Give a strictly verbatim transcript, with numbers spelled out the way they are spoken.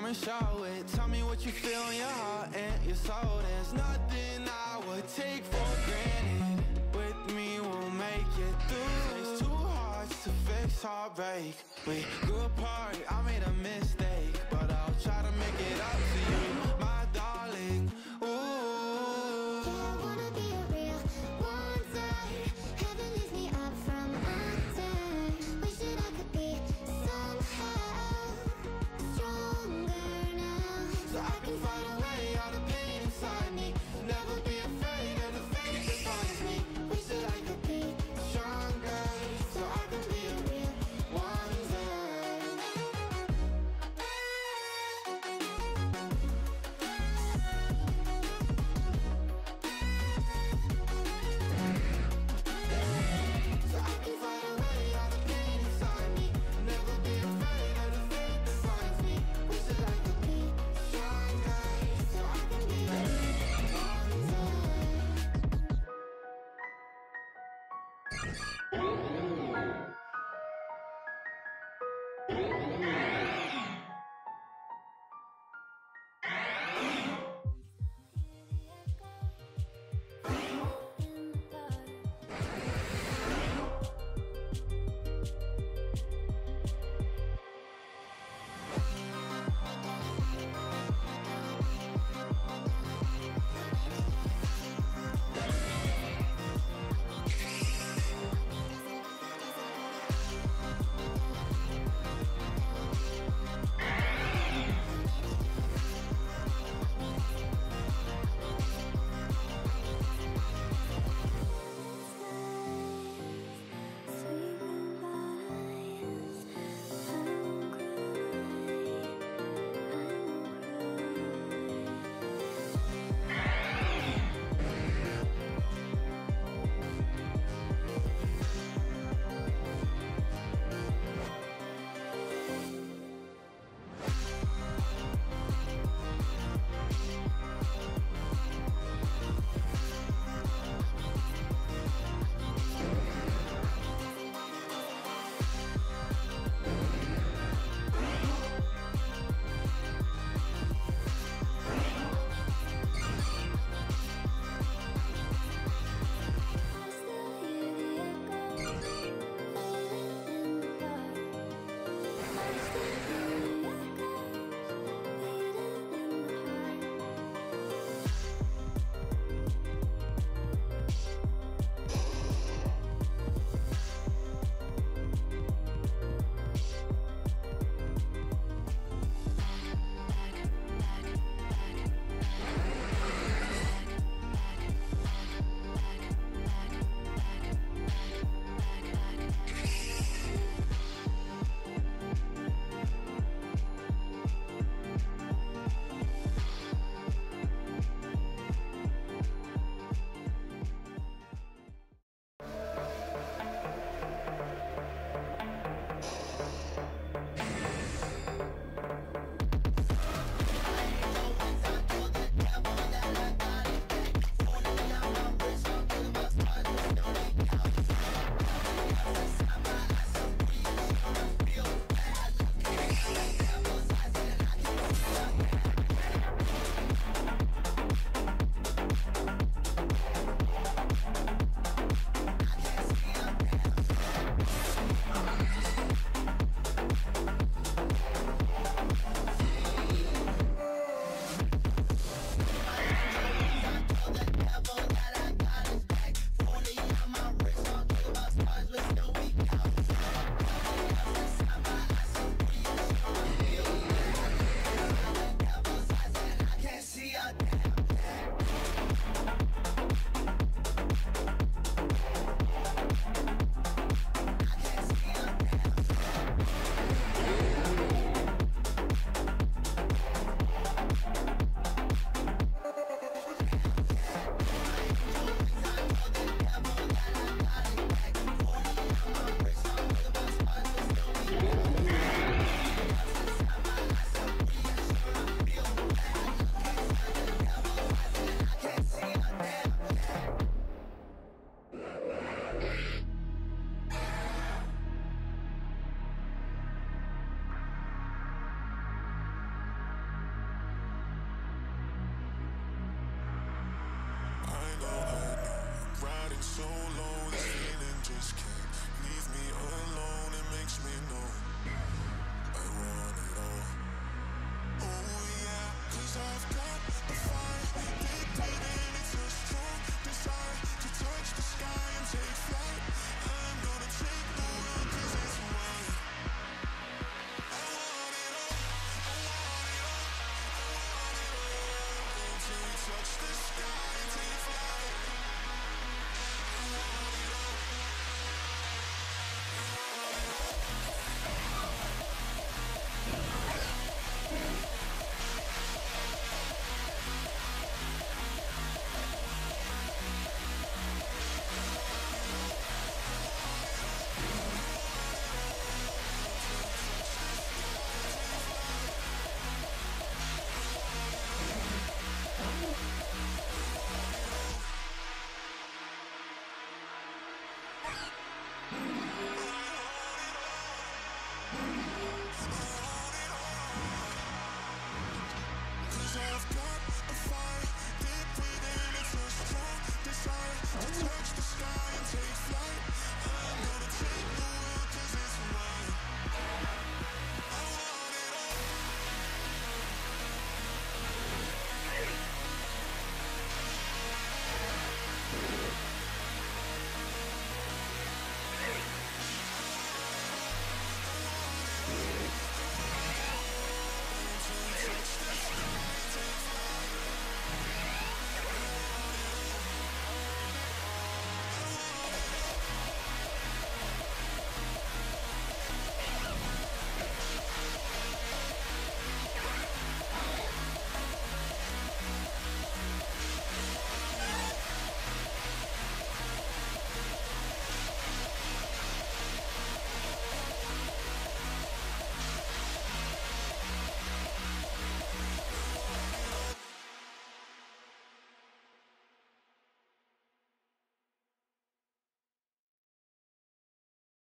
and show it. Tell me what you feel in your heart and your soul. There's nothing I would take for granted. With me we'll make it through. It's two hearts to fix heartbreak. We grew apart, I made a mistake, but I'll try to make it up to you, my darling. Ooh, I wanna be a real one day. Heaven leaves me up from under. Wish that I could be somehow stronger now, so I can fight away all the pain inside me. Never be afraid of the fate that finds me. wish that I could be Stronger, so I could be a real one day. me know I want it all. Oh yeah, 'cause I've got the fire deep within. It's a strong desire to touch the sky and take flight. I'm gonna take the world 'cause it's mine. I want it all, I want it all, I want it all. Till we touch the sky and take flight. I want it all. I've got